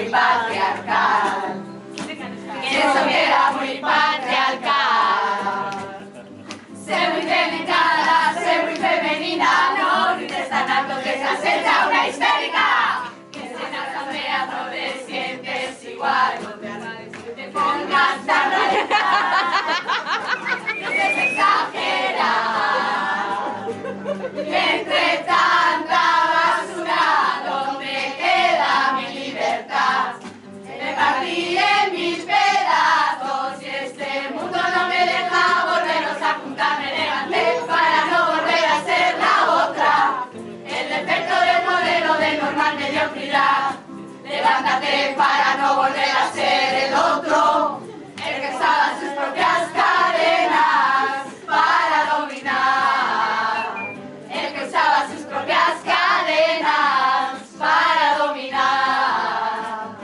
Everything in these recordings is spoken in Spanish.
muy patriarcal. Que eso era muy patriarcal. Sé muy delicada, sé muy femenina, no grites tan alto que se acecha una histérica. Que si en la asamblea no te sientes igual, no te pongas tan radical. No te exagerar. Que entre tanta basura, ¿dónde queda mi libertad? Me partí en mil pedazos y este mundo no me deja volvernos a juntar. Me levanté para no volver a ser la otra, el defecto del modelo de normal mediocridad. Levántate para no volver a ser el otro, el que usaba sus propias cadenas para dominar, el que usaba sus propias cadenas para dominar.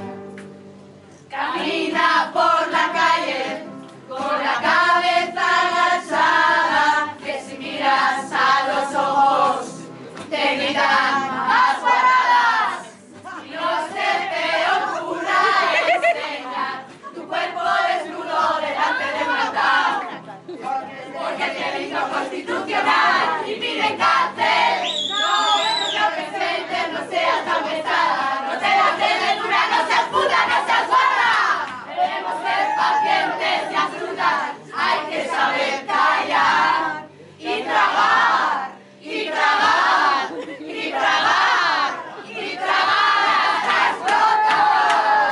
Camina por la calle con la cabeza agachada, que si miras a los ojos te gritan más paradas. Y no se te ocurra enseñar tu cuerpo desnudo delante de un altar, porque el delito constitucional impide cárcel. No, no te presentes, no seas tan pesada, no te das de dura, no seas puta, no seas gorda. Debemos ser pacientes y astutas, hay que saber callar y tragar, y tragar, y tragar, y tragar hasta explotar.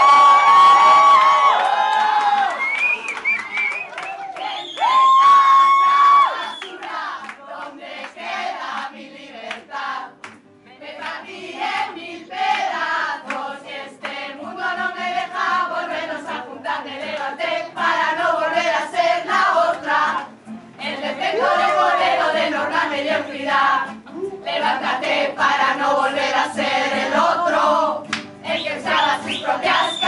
Entre tanta basura, ¿dónde queda mi libertad? Me partí en mil pedazos y este mundo no me deja volvernos a juntar. Me levanté para no volver a ser la otra, el defecto del modelo de normal mediocridad. Levántate para no volver a ser el otro, el que usaba sus propias